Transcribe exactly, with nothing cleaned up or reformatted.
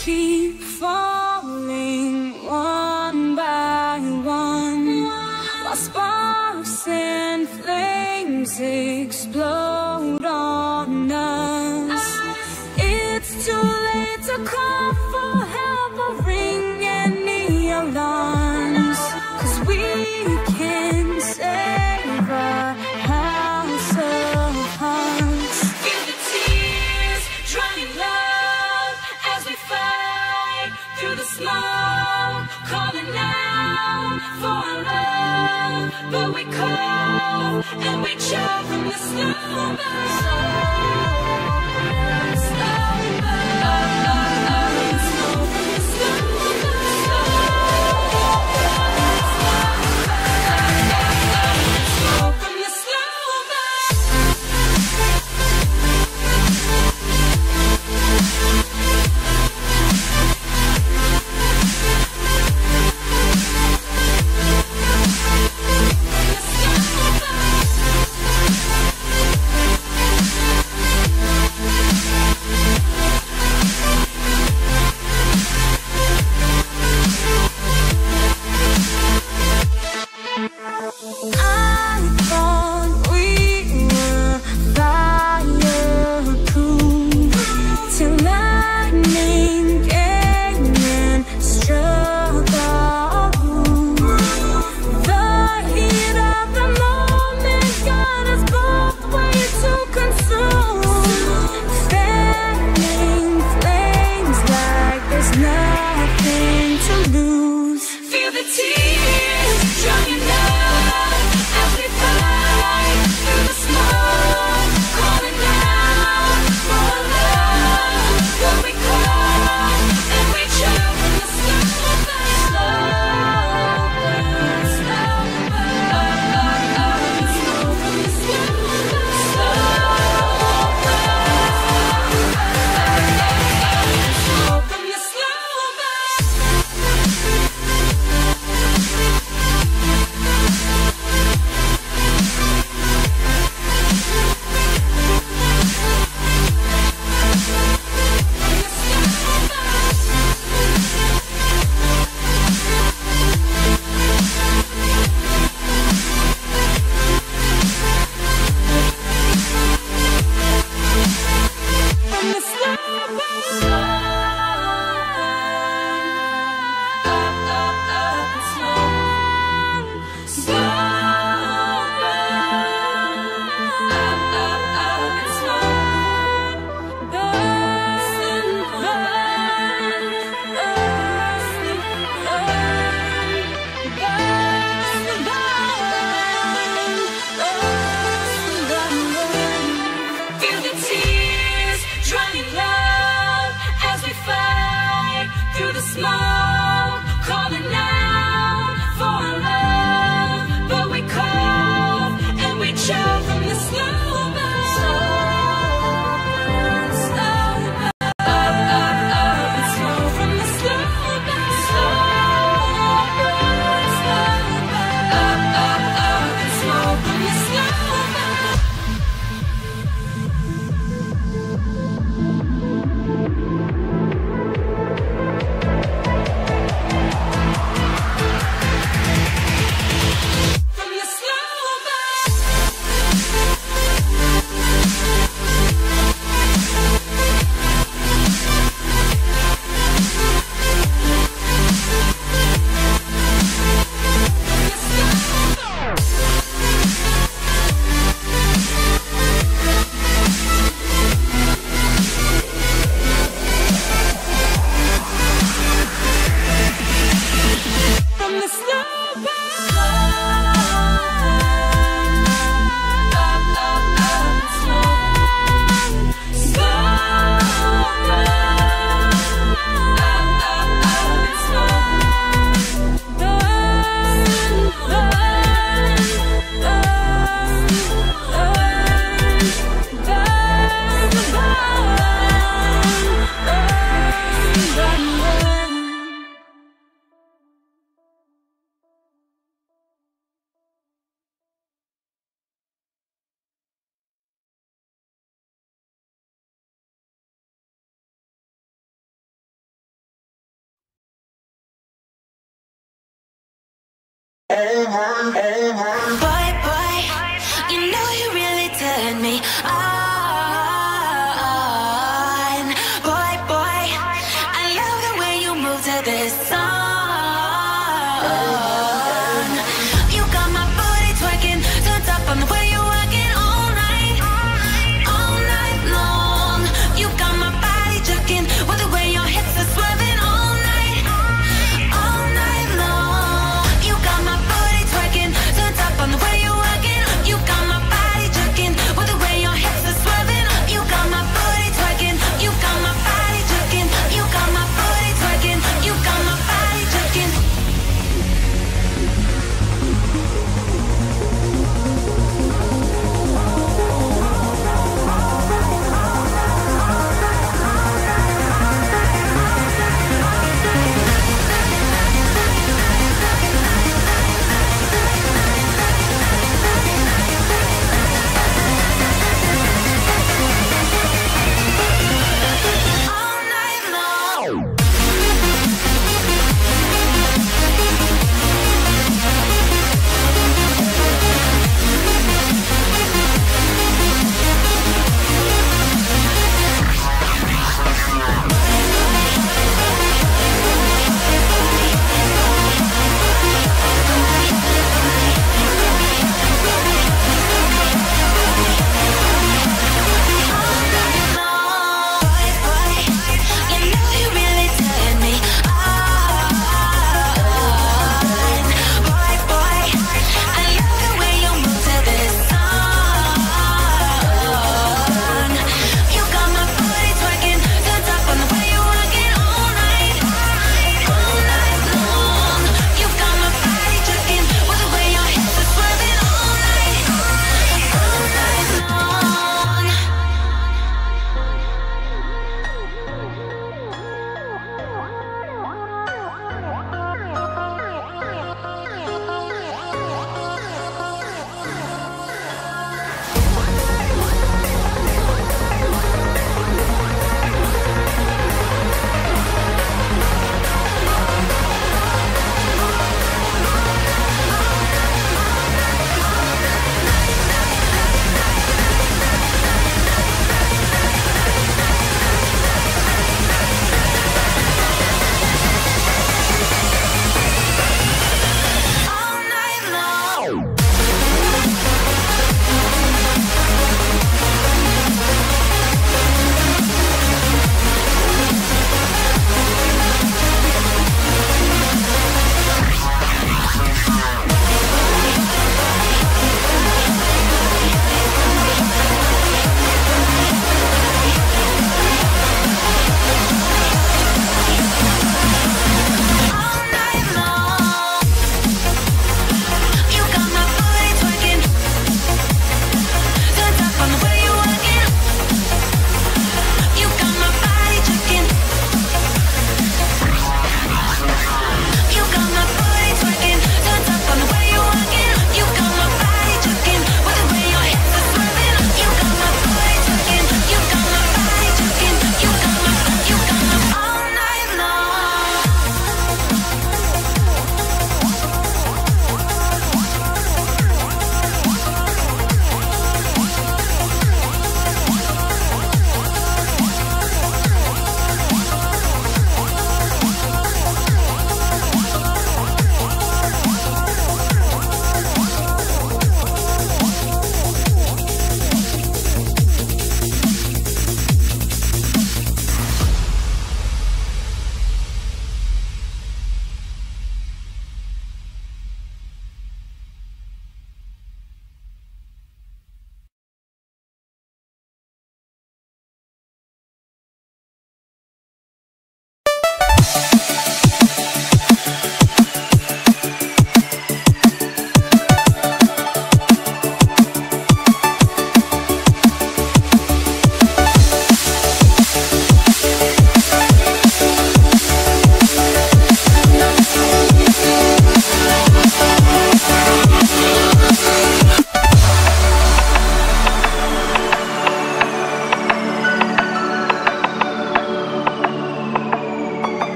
keep falling one by one, while sparks and flames explode on us. It's too late to call for help or ring any alarms, 'cause we can save our house of hearts. Feel the tears drying up as we fight through the smoke, calling out for our love, but we call and we choke from the slow burn. Slow burn, slow burn, slow burn, slow burn, slow burn, slow from the slow burn. I thought we were fireproof till lightning came and struck our roof. The heat of the moment got us both way too consumed, fanning flames like there's nothing to lose. Feel the tears drying up as we fight through the smoke, calling out for love, but we call and we choke from the slow burn. Slow burn, slow burn, slow from the slow burn. Slow burn, slow from the slow Boy, boy, you know you really turn me on. Boy, boy, I love the way you move to this song. You got my booty twerking, turned up on the way you working all night, all night long. You got my body jerking with the way your hips are swerving all night, all night long. You got my booty twerking, turned up on the way you working. You got my body jerking with the way your hips are swerving. You got my booty twerking, you got my body jerking, you got my booty twerking, you got my body jerking. All night long. Boy, boy, you know you really turn me on. Boy, boy, I love the way you move to this song. You got my booty twerking, turned up on the way you working all night, all night long. You got my body jerking with the way your hips are swerving all night, all night long. All night long. All night long. You got my booty twerking, turned up on the way you working. You got my body jerking. You got my booty twerking, turned up on the way you working. You got my body jerking with the way your hips are swerving. You got my booty twerking, you got my body jerking. You got my, you got my all night long.